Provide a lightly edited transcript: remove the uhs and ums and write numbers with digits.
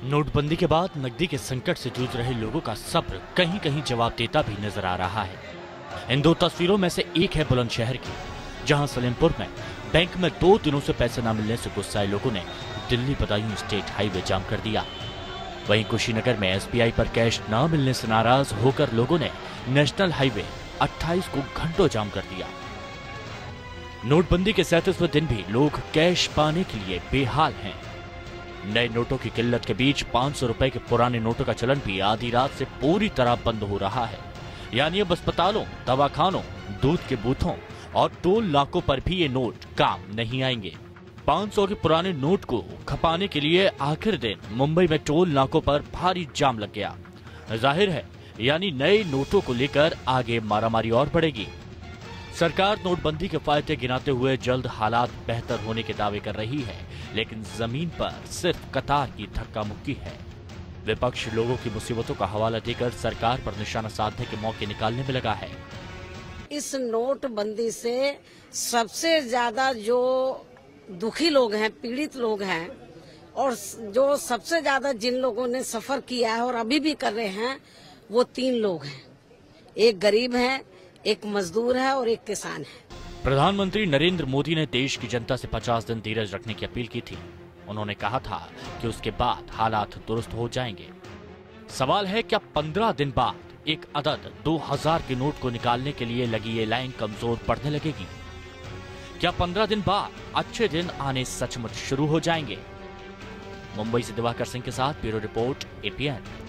नोटबंदी के बाद नकदी के संकट से जूझ रहे लोगों का सब्र कहीं कहीं जवाब देता भी नजर आ रहा है। इन दो तस्वीरों में से एक है बुलंदशहर की, जहां सलेमपुर में बैंक में 2 दिनों से पैसे न मिलने से गुस्साए लोगों ने दिल्ली बदायूं स्टेट हाईवे जाम कर दिया। वहीं कुशीनगर में एसबीआई पर कैश न मिलने से नाराज होकर लोगों ने नेशनल हाईवे 28 को घंटों जाम कर दिया। नोटबंदी के 37वें दिन भी लोग कैश पाने के लिए बेहाल हैं। नए नोटों की किल्लत के बीच 500 रुपए के पुराने नोटों का चलन भी आधी रात से पूरी तरह बंद हो रहा है। यानी अब अस्पतालों, दवाखानों, दूध के बूथों और टोल नाकों पर भी ये नोट काम नहीं आएंगे। 500 के पुराने नोट को खपाने के लिए आखिर दिन मुंबई में टोल नाकों पर भारी जाम लग गया। जाहिर है, यानी नए नोटों को लेकर आगे मारामारी और बढ़ेगी। सरकार नोटबंदी के फायदे गिनाते हुए जल्द हालात बेहतर होने के दावे कर रही है, लेकिन जमीन पर सिर्फ कतार की धक्का मुक्की है। विपक्ष लोगों की मुसीबतों का हवाला देकर सरकार पर निशाना साधने के मौके निकालने में लगा है। इस नोटबंदी से सबसे ज्यादा जो दुखी लोग हैं, पीड़ित लोग हैं, और जो सबसे ज्यादा जिन लोगों ने सफर किया है और अभी भी कर रहे हैं, वो 3 लोग हैं। एक गरीब है, एक मजदूर है और एक किसान है। प्रधानमंत्री नरेंद्र मोदी ने देश की जनता से 50 दिन धीरज रखने की अपील की थी। उन्होंने कहा था कि उसके बाद हालात दुरुस्त हो जाएंगे। सवाल है, क्या 15 दिन बाद एक अदद 2000 के नोट को निकालने के लिए लगी ये लाइन कमजोर पड़ने लगेगी? क्या 15 दिन बाद अच्छे दिन आने सचमुच शुरू हो जाएंगे? मुंबई से दिवाकर सिंह के साथ ब्यूरो रिपोर्ट, एपीएन।